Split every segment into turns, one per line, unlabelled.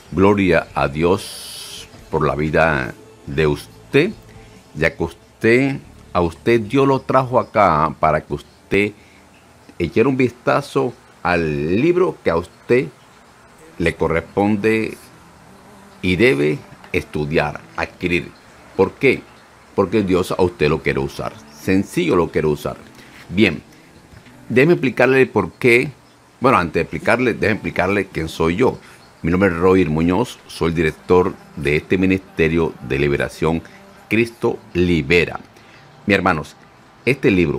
Gloria a Dios por la vida de usted, ya que a usted Dios lo trajo acá para que usted echara un vistazo al libro que a usted le corresponde y debe estudiar, adquirir. ¿Por qué? Porque Dios a usted lo quiere usar. Sencillo, lo quiere usar. Bien, déjeme explicarle por qué. Bueno, antes de explicarle, déjeme explicarle quién soy yo. Mi nombre es Roy Muñoz, soy el director de este Ministerio de Liberación Cristo Libera. Mis hermanos, este libro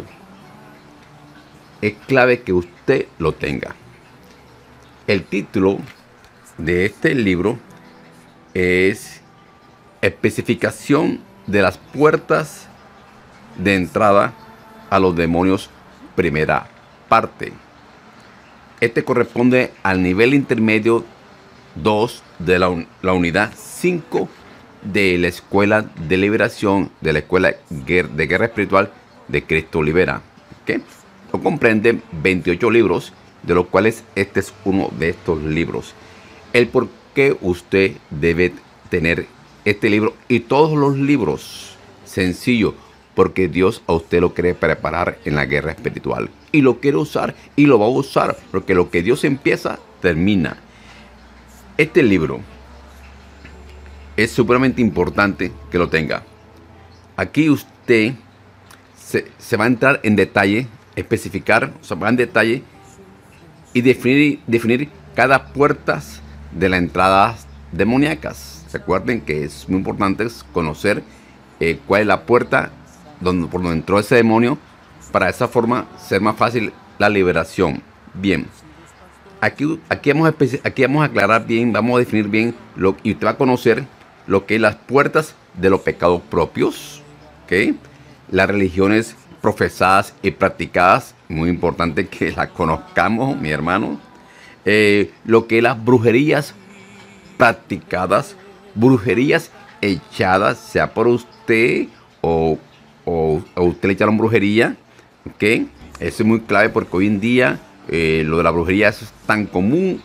es clave que usted lo tenga. El título de este libro es Especificación de las puertas de entrada a los demonios, primera parte. Este corresponde al nivel intermedio 2 de la unidad 5 de la Escuela de Liberación, de la Escuela de Guerra Espiritual de Cristo Libera. ¿Okay? Lo comprende 28 libros, de los cuales este es uno de estos libros. El por qué usted debe tener este libro y todos los libros, sencillo, porque Dios a usted lo quiere preparar en la guerra espiritual. Y lo quiere usar y lo va a usar, porque lo que Dios empieza, termina. Este libro es supremamente importante que lo tenga. Aquí usted se va a entrar en detalle, especificar, o sea, va en detalle y definir cada puerta de las entradas demoníacas. Recuerden que es muy importante conocer cuál es la puerta por donde entró ese demonio, para de esa forma ser más fácil la liberación. Bien. Aquí vamos a aclarar bien, vamos a definir bien, y usted va a conocer lo que es las puertas de los pecados propios, ¿okay? Las religiones profesadas y practicadas, muy importante que las conozcamos, mi hermano. Lo que es las brujerías practicadas, brujerías echadas, sea por usted o a usted le echaron brujería, ¿okay? Eso es muy clave porque hoy en día lo de la brujería es tan común,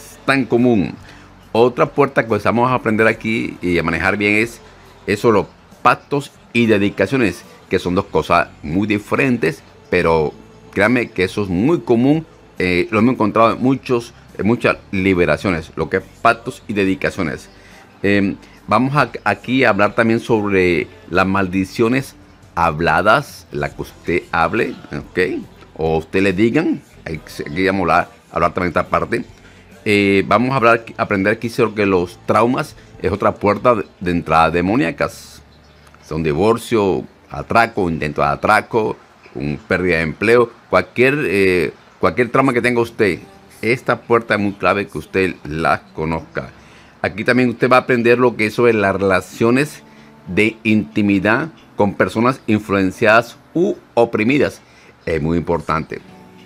Otra puerta que vamos a aprender aquí y a manejar bien es eso, los pactos y dedicaciones, que son dos cosas muy diferentes, pero créanme que eso es muy común. Lo hemos encontrado en muchas liberaciones, lo que es pactos y dedicaciones. Vamos aquí a hablar también sobre las maldiciones habladas, la que usted hable, ¿ok? O usted le digan. Aquí vamos a hablar también de esta parte. Vamos a aprender aquí sobre los traumas. Es otra puerta de entrada demoníacas. Son divorcio, atraco, intento de atraco, pérdida de empleo, cualquier trauma que tenga usted. Esta puerta es muy clave que usted la conozca. Aquí también usted va a aprender lo que es sobre las relaciones de intimidad con personas influenciadas u oprimidas. Es muy importante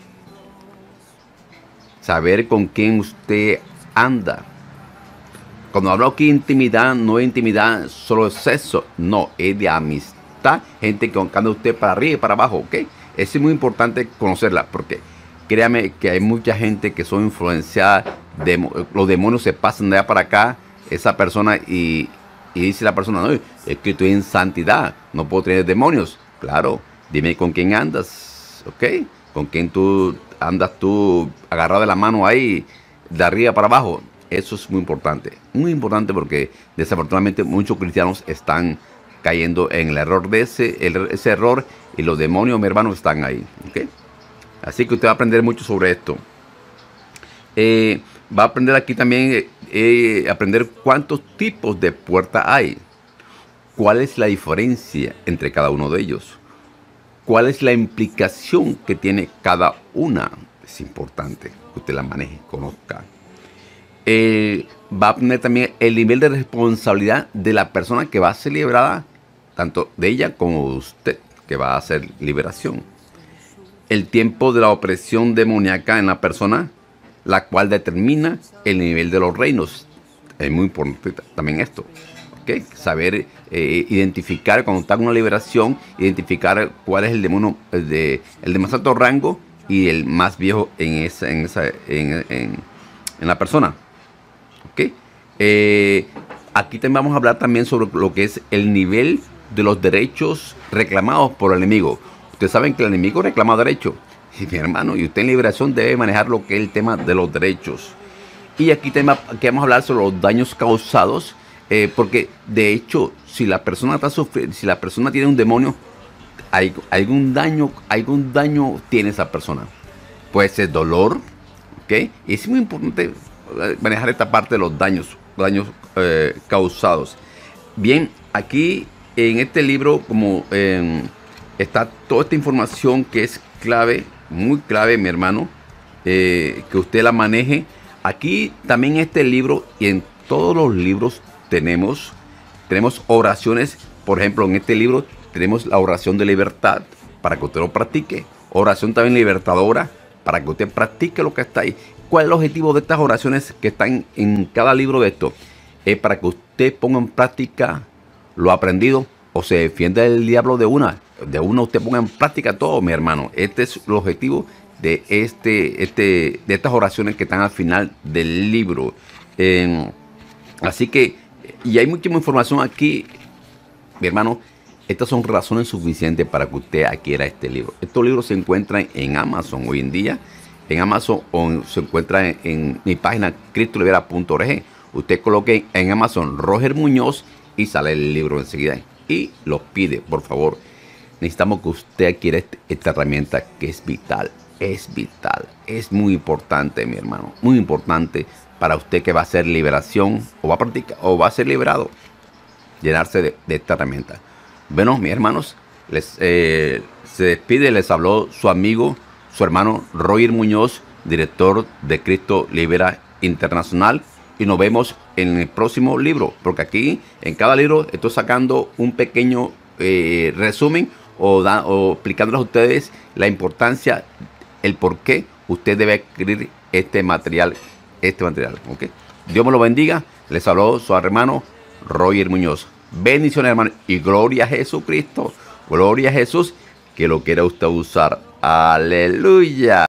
saber con quién usted anda. Cuando hablo aquí de intimidad, no es intimidad solo de sexo, no, es de amistad, gente que anda usted para arriba y para abajo, ¿ok? Es muy importante conocerla, porque créame que hay mucha gente que son influenciadas, los demonios se pasan de allá para acá, esa persona, y dice la persona, no, es que estoy en santidad, no puedo tener demonios. Claro, dime con quién andas, ¿ok? Con quién tú andas agarrado de la mano ahí, de arriba para abajo. Eso es muy importante porque desafortunadamente muchos cristianos están cayendo en el error de ese error, y los demonios, mi hermano, están ahí, ¿okay? Así que usted va a aprender mucho sobre esto. Va a aprender aquí también, aprender cuántos tipos de puertas hay, cuál es la diferencia entre cada uno de ellos, cuál es la implicación que tiene cada una. Es importante que usted la maneje, conozca. Va a aprender también el nivel de responsabilidad de la persona que va a ser liberada, tanto de ella como de usted, que va a hacer liberación. El tiempo de la opresión demoníaca en la persona, la cual determina el nivel de los reinos. Es muy importante también esto, ¿okay? Saber identificar, cuando está en una liberación, identificar cuál es el demonio, el de más alto rango y el más viejo en la persona. ¿Okay? Aquí también vamos a hablar también sobre lo que es el nivel de los derechos reclamados por el enemigo. Ustedes saben que el enemigo reclama derechos. Y mi hermano, y usted en liberación debe manejar lo que es el tema de los derechos. Y aquí vamos a hablar sobre los daños causados, porque de hecho, si la persona está sufriendo, si la persona tiene un demonio, algún daño tiene esa persona. Puede ser dolor, ¿ok? Y es muy importante manejar esta parte de los daños causados. Bien, aquí en este libro, como está toda esta información que es clave, muy clave, mi hermano, que usted la maneje. Aquí también en este libro y en todos los libros tenemos oraciones. Por ejemplo, en este libro tenemos la oración de libertad para que usted lo practique. Oración también libertadora para que usted practique lo que está ahí. ¿Cuál es el objetivo de estas oraciones que están en cada libro de esto? Es para que usted ponga en práctica lo aprendido o se defienda del diablo de una. De una usted ponga en práctica todo, mi hermano. Este es el objetivo de de estas oraciones que están al final del libro. Así que, y hay mucha información aquí, mi hermano. Estas son razones suficientes para que usted adquiera este libro. Estos libros se encuentran en Amazon hoy en día. En Amazon o se encuentran en mi página cristolibera.org. Usted coloque en Amazon Roger Muñoz y sale el libro enseguida. Y lo pide, por favor. Necesitamos que usted adquiera esta herramienta que es vital. Es vital. Es muy importante, mi hermano. Muy importante para usted que va a hacer liberación o va a practicar o va a ser liberado. Llenarse de esta herramienta. Bueno, mis hermanos, se despide, les habló su amigo, su hermano Roger Muñoz, director de Cristo Libera Internacional. Y nos vemos en el próximo libro, porque aquí en cada libro estoy sacando un pequeño resumen o explicándoles a ustedes la importancia, el por qué usted debe adquirir este material. ¿Ok? Dios me lo bendiga. Les habló su hermano Roger Muñoz. Bendiciones, hermano, y gloria a Jesucristo, gloria a Jesús, que lo quiera usted usar. Aleluya.